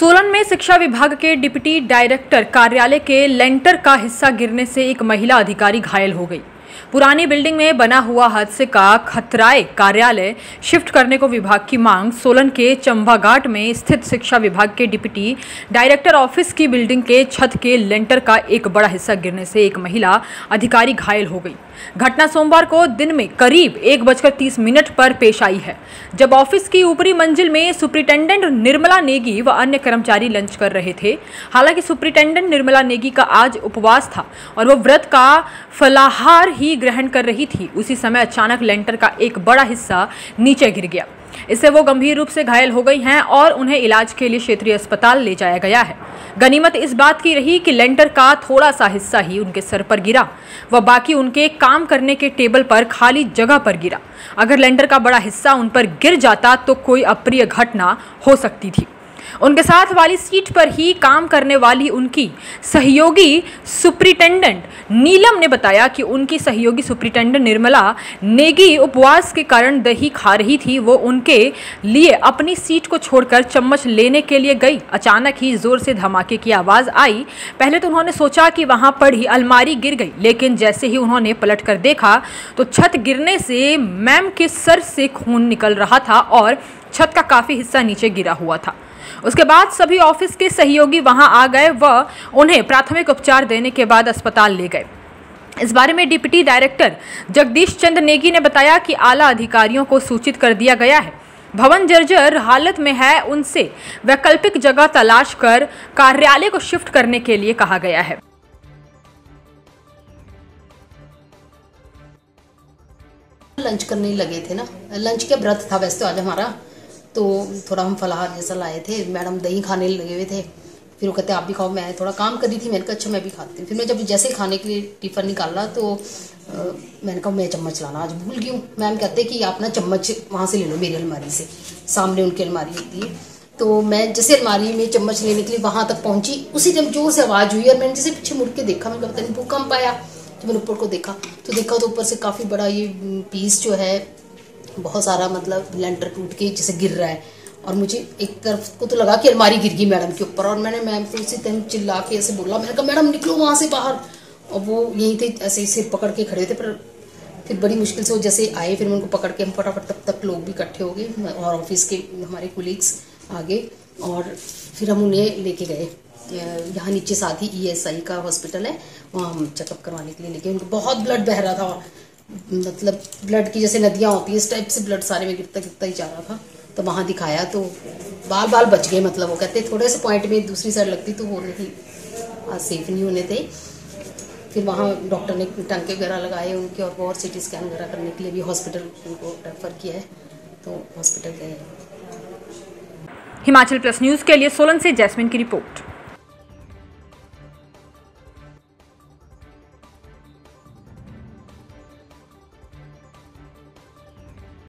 सोलन में शिक्षा विभाग के डिप्टी डायरेक्टर कार्यालय के लेंटर का हिस्सा गिरने से एक महिला अधिकारी घायल हो गई। पुरानी बिल्डिंग में बना हुआ हादसे का खतराए कार्यालय शिफ्ट करने को विभाग की मांग। सोलन के चंबाघाट में स्थित शिक्षा विभाग के डिप्टी डायरेक्टर ऑफिस की बिल्डिंग के छत के लेंटर का एक बड़ा हिस्सा गिरने से एक महिला अधिकारी घायल हो गई। घटना सोमवार को दिन में करीब 1:30 पर पेश आई है, जब ऑफिस की ऊपरी मंजिल में सुपरिटेंडेंट निर्मला नेगी व अन्य कर्मचारी लंच कर रहे थे। हालांकि सुपरिटेंडेंट निर्मला नेगी का आज उपवास था और वो व्रत का फलाहार ही ग्रहण कर रही थी। उसी समय अचानक लेंटर का एक बड़ा हिस्सा नीचे गिर गया। इससे वो गंभीर रूप से घायल हो गई हैं और उन्हें इलाज के लिए क्षेत्रीय अस्पताल ले जाया गया है। गनीमत इस बात की रही कि लेंटर का थोड़ा सा हिस्सा ही उनके सर पर गिरा व बाकी उनके काम करने के टेबल पर खाली जगह पर गिरा। अगर लेंटर का बड़ा हिस्सा उन पर गिर जाता तो कोई अप्रिय घटना हो सकती थी। उनके साथ वाली सीट पर ही काम करने वाली उनकी सहयोगी सुपरिटेंडेंट नीलम ने बताया कि उनकी सहयोगी सुपरिटेंडेंट निर्मला नेगी उपवास के कारण दही खा रही थी। वो उनके लिए अपनी सीट को छोड़कर चम्मच लेने के लिए गई। अचानक ही जोर से धमाके की आवाज आई। पहले तो उन्होंने सोचा कि वहां पड़ी अलमारी गिर गई, लेकिन जैसे ही उन्होंने पलट कर देखा तो छत गिरने से मैम के सर से खून निकल रहा था और छत का काफी हिस्सा नीचे गिरा हुआ था। उसके बाद सभी ऑफिस के सहयोगी वहां आ गए व उन्हें प्राथमिक उपचार देने के बाद अस्पताल ले गए। इस बारे में डिप्टी डायरेक्टर जगदीश चंद्र नेगी ने बताया कि आला अधिकारियों को सूचित कर दिया गया है। भवन जर्जर हालत में है, उनसे वैकल्पिक जगह तलाश कर कार्यालय को शिफ्ट करने के लिए कहा गया है। लंच करने लगे थे ना, लंच के व्रत था वैसे तो आज हमारा, तो थोड़ा हम फलाहार जैसा लाए थे। मैडम दही खाने लगे हुए थे, फिर वो कहते आप भी खाओ। मैं थोड़ा काम कर रही थी, मैंने कहा अच्छा मैं भी खाती हूँ। फिर मैं जब जैसे खाने के लिए टिफिन निकाला तो मैंने कहा मैं चम्मच लाना आज भूल गई हूँ। मैम कहते कि आप ना चम्मच वहाँ से ले लो, मेरी अलमारी से, सामने उनकी अलमारी होती है। तो मैं जैसे अलमारी में चम्मच लेने के लिए वहाँ तक पहुँची, उसी टाइम जोर से आवाज़ हुई और मैंने जैसे पीछे मुड़ के देखा, मैंने पता नहीं भूकंप आया। जब मैंने ऊपर को देखा तो ऊपर से काफ़ी बड़ा ये पीस जो है बहुत सारा, मतलब लेंटर टूट के जैसे गिर रहा है। और मुझे एक तरफ को तो लगा कि अलमारी गिर गई मैडम के ऊपर, और मैंने मैम को उसी टाइम चिल्ला के ऐसे बोला, मैंने कहा मैडम निकलो वहाँ से बाहर। और वो यहीं थे, ऐसे सिर पकड़ के खड़े थे, पर फिर बड़ी मुश्किल से वो जैसे आए, फिर मैं उनको पकड़ के हम फटाफट तब तक लोग भी इकट्ठे हो गए और ऑफिस के हमारे कोलीग्स आगे, और फिर हम उन्हें लेके गए यहाँ नीचे साथ ही ESI का हॉस्पिटल है, वहाँ हम चेकअप करवाने के लिए लेके। उनको बहुत ब्लड बह रहा था, मतलब ब्लड की जैसे नदियाँ होती है इस टाइप से ब्लड सारे में गिरता गिरता ही जा रहा था। तो वहाँ दिखाया तो बाल बच गए, मतलब वो कहते थोड़े से पॉइंट में दूसरी साइड लगती तो वो नहीं, सेफ नहीं होने थे। फिर वहाँ डॉक्टर ने टांके वगैरह लगाए उनके, और CT स्कैन वगैरह करने के लिए भी हॉस्पिटल उनको रेफर किया है, तो हॉस्पिटल गए। हिमाचल प्लस न्यूज़ के लिए सोलन से जैस्मिन की रिपोर्ट।